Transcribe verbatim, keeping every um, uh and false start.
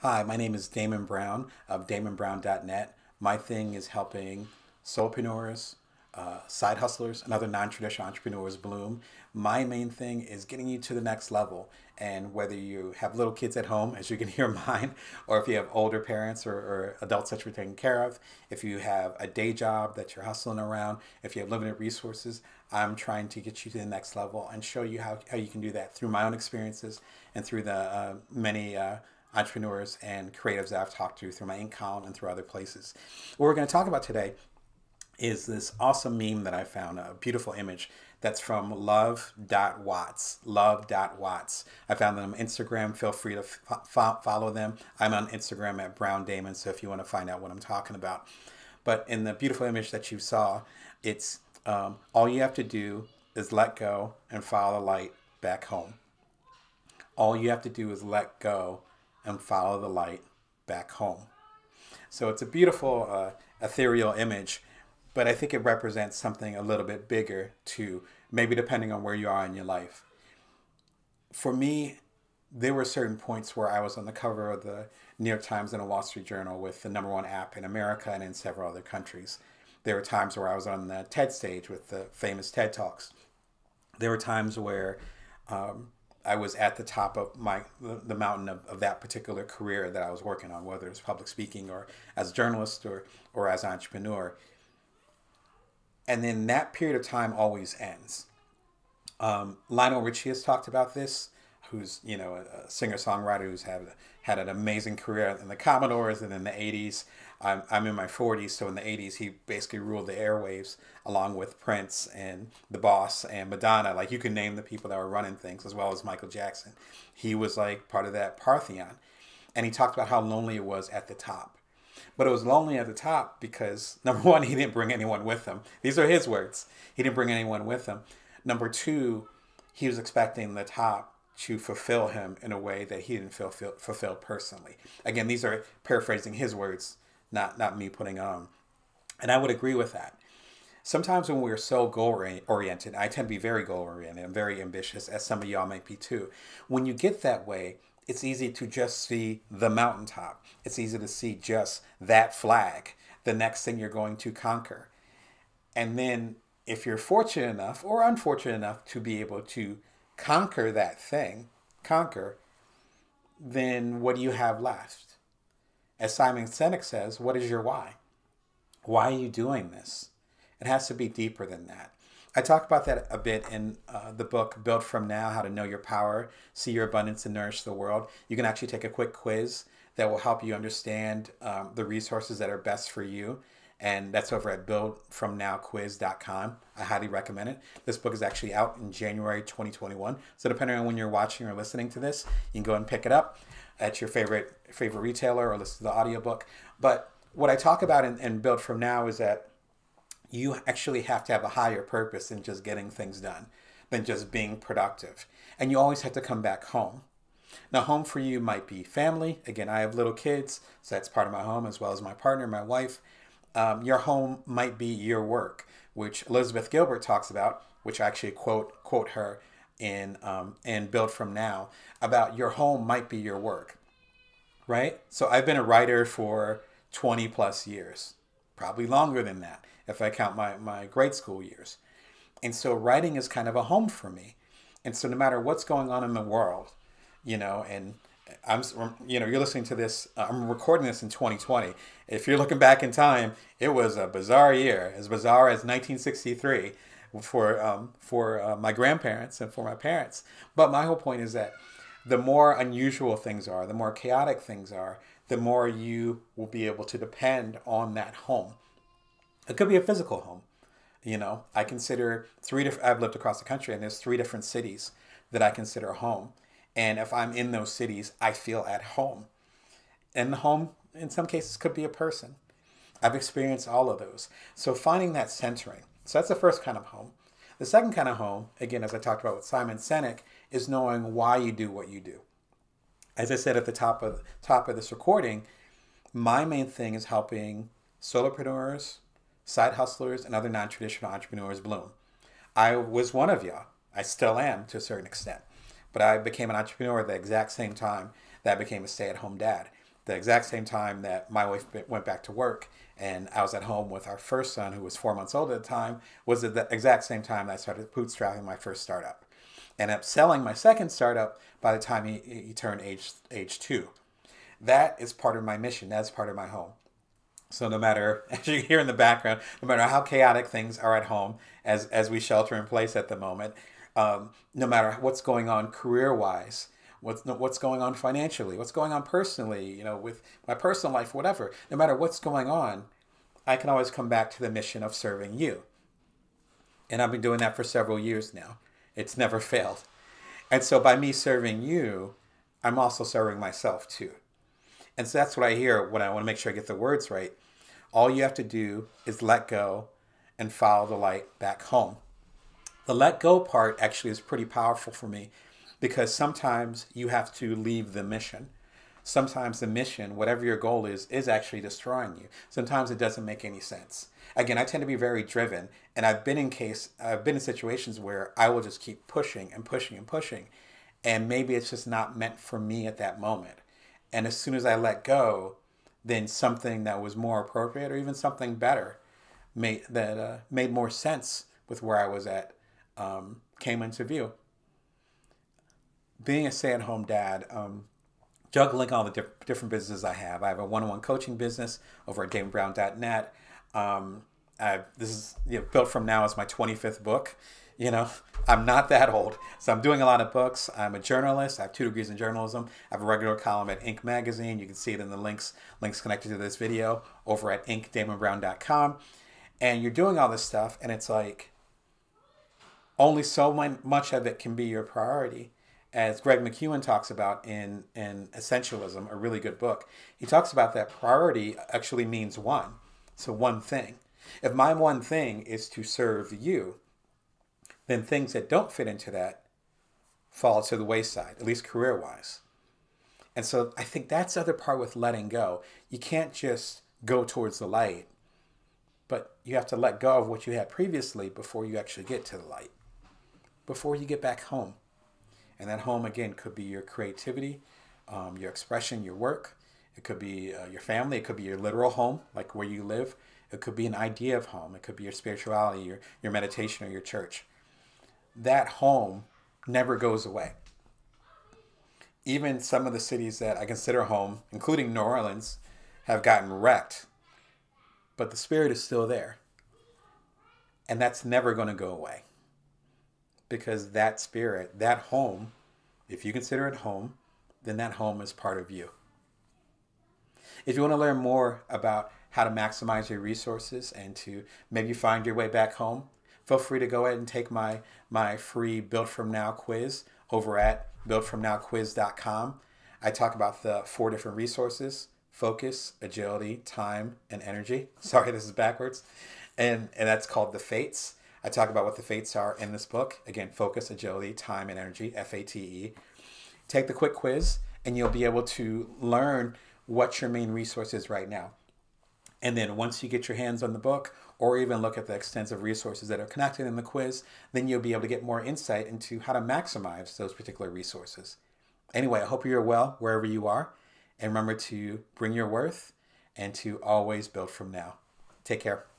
Hi, my name is Damon Brown of damon brown dot net. My thing is helping solopreneurs, uh, side hustlers, and other non-traditional entrepreneurs bloom. My main thing is getting you to the next level. And whether you have little kids at home, as you can hear mine, or if you have older parents or, or adults that you're taking care of, if you have a day job that you're hustling around, if you have limited resources, I'm trying to get you to the next level and show you how, how you can do that through my own experiences and through the uh, many uh, entrepreneurs and creatives that I've talked to through my ink column and through other places. What we're going to talk about today is this awesome meme that I found, a beautiful image that's from love dot watts. love dot watts. I found them on Instagram. Feel free to f- follow them. I'm on Instagram at Brown Damon, so if you want to find out what I'm talking about. But in the beautiful image that you saw, it's um, all you have to do is let go and follow the light back home. All you have to do is let go and follow the light back home. So it's a beautiful uh, ethereal image, but I think it represents something a little bit bigger too, maybe depending on where you are in your life. For me, there were certain points where I was on the cover of the New York Times and the Wall Street Journal with the number one app in America and in several other countries. There were times where I was on the TED stage with the famous TED Talks. There were times where um, I was at the top of my the, the mountain of, of that particular career that I was working on, whether it's public speaking or as a journalist or, or as an entrepreneur. And then that period of time always ends. Um, Lionel Richie has talked about this, who's, you know, a, a singer-songwriter who's had, had an amazing career in the Commodores and in the eighties. I'm, I'm in my forties, so in the eighties, he basically ruled the airwaves along with Prince and The Boss and Madonna. Like, you can name the people that were running things, as well as Michael Jackson. He was like part of that Parthenon. And he talked about how lonely it was at the top. But it was lonely at the top because, number one, he didn't bring anyone with him. These are his words. He didn't bring anyone with him. Number two, he was expecting the top to fulfill him in a way that he didn't feel, feel fulfilled personally. Again, these are paraphrasing his words, not, not me putting on. And I would agree with that. Sometimes when we're so goal-oriented, I tend to be very goal-oriented and very ambitious, as some of y'all might be too. When you get that way, it's easy to just see the mountaintop. It's easy to see just that flag, the next thing you're going to conquer. And then if you're fortunate enough or unfortunate enough to be able to conquer that thing, conquer, then what do you have left? As Simon Sinek says, what is your why? Why are you doing this? It has to be deeper than that. I talk about that a bit in uh, the book, Build From Now, How to Know Your Power, See Your Abundance, and Nourish the World. You can actually take a quick quiz that will help you understand um, the resources that are best for you. And that's over at build from now quiz dot com. I highly recommend it. This book is actually out in January twenty twenty-one. So depending on when you're watching or listening to this, you can go and pick it up at your favorite favorite retailer or listen to the audiobook. But what I talk about in, in Build From Now is that you actually have to have a higher purpose than just getting things done, than just being productive. And you always have to come back home. Now, home for you might be family. Again, I have little kids, so that's part of my home, as well as my partner, my wife. Um, your home might be your work, which Elizabeth Gilbert talks about, which I actually quote quote her in um, in Build From Now, about your home might be your work, right? So I've been a writer for twenty plus years, probably longer than that if I count my, my grade school years. And so writing is kind of a home for me. And so no matter what's going on in the world, you know, and I'm, you know, you're listening to this, uh, I'm recording this in twenty twenty. If you're looking back in time, it was a bizarre year, as bizarre as nineteen sixty-three for, um, for uh, my grandparents and for my parents. But my whole point is that the more unusual things are, the more chaotic things are, the more you will be able to depend on that home. It could be a physical home. You know, I consider three different, I've lived across the country and there's three different cities that I consider home. And if I'm in those cities, I feel at home. And the home, in some cases, could be a person. I've experienced all of those. So finding that centering. So that's the first kind of home. The second kind of home, again, as I talked about with Simon Sinek, is knowing why you do what you do. As I said at the top of top of this recording, my main thing is helping solopreneurs, side hustlers, and other non-traditional entrepreneurs bloom. I was one of y'all. I still am to a certain extent. But I became an entrepreneur at the exact same time that I became a stay-at-home dad. the exact same time that my wife went back to work and I was at home with our first son, who was four months old at the time, was at the exact same time that I started bootstrapping my first startup. And up selling my second startup by the time he, he turned age age two. That is part of my mission. That's part of my home. So no matter, as you hear in the background, no matter how chaotic things are at home as, as we shelter in place at the moment, um, no matter what's going on career-wise, what's, what's going on financially, what's going on personally, you know, with my personal life, whatever, no matter what's going on, I can always come back to the mission of serving you. And I've been doing that for several years now. It's never failed. And so by me serving you, I'm also serving myself too. And so that's what I hear when I want to make sure I get the words right. All you have to do is let go and follow the light back home. The let go part actually is pretty powerful for me because sometimes you have to leave the mission. Sometimes the mission, whatever your goal is, is actually destroying you. Sometimes it doesn't make any sense. Again, I tend to be very driven, and I've been in case I've been in situations where I will just keep pushing and pushing and pushing, and maybe it's just not meant for me at that moment. And as soon as I let go, then something that was more appropriate or even something better made, that uh, made more sense with where I was at um, came into view. Being a stay-at-home dad, um, juggling all the diff different businesses I have. I have a one-on-one coaching business over at damon brown dot net. Um, I've, this is you know, Built From Now is my twenty-fifth book. You know, I'm not that old. So I'm doing a lot of books. I'm a journalist. I have two degrees in journalism. I have a regular column at Inc magazine. You can see it in the links, links connected to this video over at inc damon brown dot com. And you're doing all this stuff, and it's like only so much of it can be your priority. As Greg McKeown talks about in, in Essentialism, a really good book, he talks about that priority actually means one. So one thing. If my one thing is to serve you, then things that don't fit into that fall to the wayside, at least career-wise. And so I think that's the other part with letting go. You can't just go towards the light, but you have to let go of what you had previously before you actually get to the light, before you get back home. And that home, again, could be your creativity, um, your expression, your work. It could be uh, your family. It could be your literal home, like where you live. It could be an idea of home. It could be your spirituality, your, your meditation, or your church. That home never goes away. Even some of the cities that I consider home, including New Orleans, have gotten wrecked. But the spirit is still there. And that's never going to go away. Because that spirit, that home, if you consider it home, then that home is part of you. If you want to learn more about how to maximize your resources and to maybe find your way back home, feel free to go ahead and take my, my free Built From Now quiz over at built from now quiz dot com. I talk about the four different resources: focus, agility, time, and energy. Sorry, this is backwards. And, and that's called the Fates. I talk about what the Fates are in this book. Again, focus, agility, time, and energy, F A T E. Take the quick quiz, and you'll be able to learn what your main resource is right now. And then once you get your hands on the book, or even look at the extensive resources that are connected in the quiz, then you'll be able to get more insight into how to maximize those particular resources. Anyway, I hope you're well wherever you are. And remember to bring your worth and to always build from now. Take care.